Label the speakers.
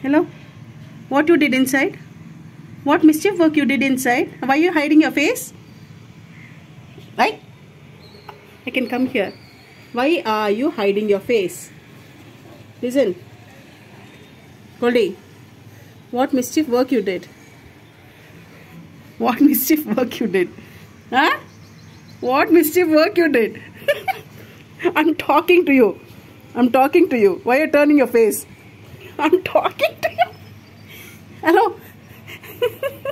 Speaker 1: Hello? What you did inside? What mischief work you did inside? Why are you hiding your face? Why? I can come here. Why are you hiding your face? Listen. Goldie, what mischief work you did? What mischief work you did? Huh? What mischief work you did? I'm talking to you. I'm talking to you. Why are you turning your face? I'm talking to you. Hello?